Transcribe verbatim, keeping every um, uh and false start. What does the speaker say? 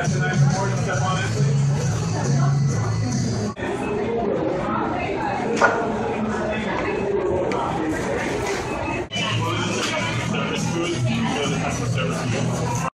That's a nice report. Step on it, please. Service food, you know, the customer service.